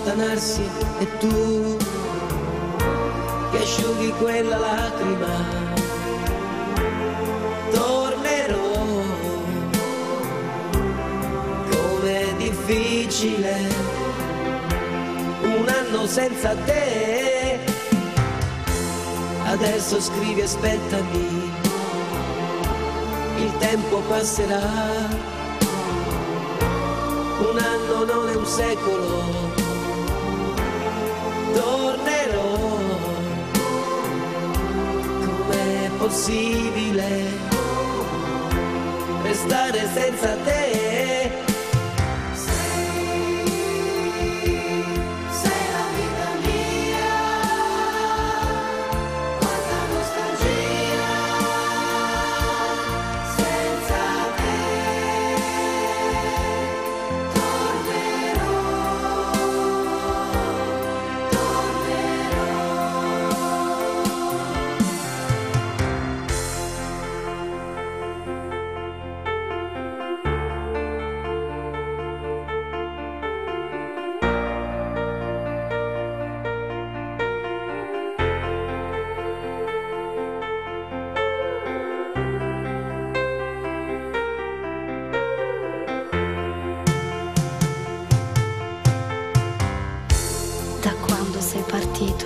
allontanarsi e tu che asciughi quella lacrima. Tornerò, com'è difficile un anno senza te. Adesso scrivi, aspettami, il tempo passerà. Un anno non è un secolo, tornerò. Com'è possibile restare senza te? Sei la vita mia, quanta nostalgia, senza te tornerò. Da quando sei partito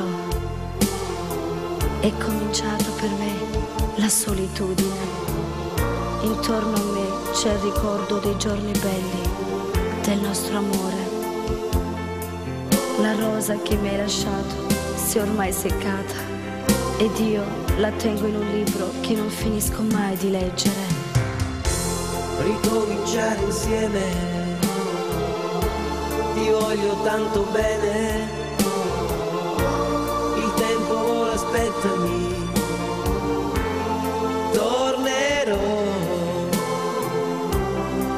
è cominciato per me la solitudine. Intorno a me c'è il ricordo dei giorni belli del nostro amore. La rosa che mi hai lasciato si è ormai seccata ed io la tengo in un libro che non finisco mai di leggere. Ricominciare insieme, ti voglio tanto bene. Il tempo vola, aspettami, tornerò.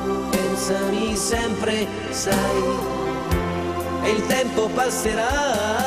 Pensami sempre, sai, e il tempo passerà.